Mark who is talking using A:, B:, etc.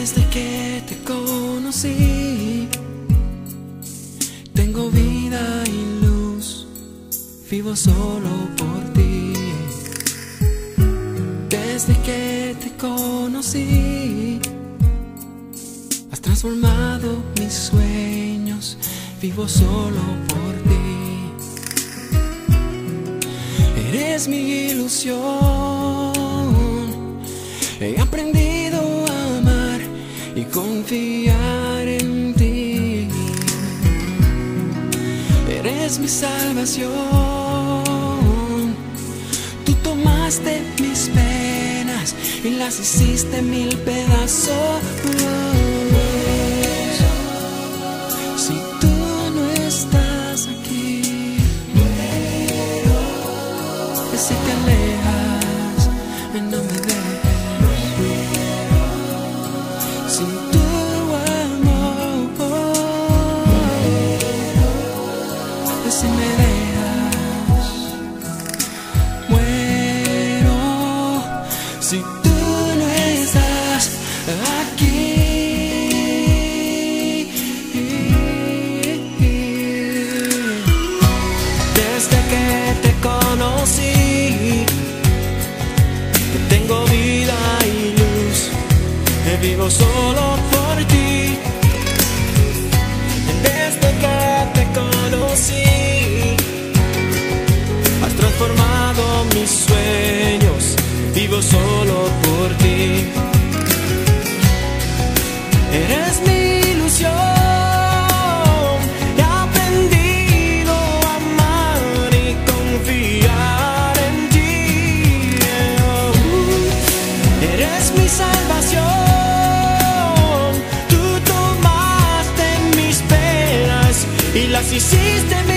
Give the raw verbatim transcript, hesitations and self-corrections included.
A: Desde que te conocí, tengo vida y luz, vivo solo por ti. Desde que te conocí, has transformado mis sueños, vivo solo por ti. Eres mi ilusión, he aprendido a amar y confiar en ti. Eres mi salvación, tú tomaste mis penas y las hiciste mil pedazos. Si tú no estás aquí, que si te alejas, no me dejes. Sin tu amor, que si me dejas, muero. Si tú no estás aquí. Desde que te conocí, tengo vida y luz, vivo solo por ti. Desde que te conocí, has transformado mis sueños, vivo solo por ti. Eres mi ilusión, he aprendido a amar y confiar en ti. Eres mi salvación, tú tomaste mis penas y las hiciste mi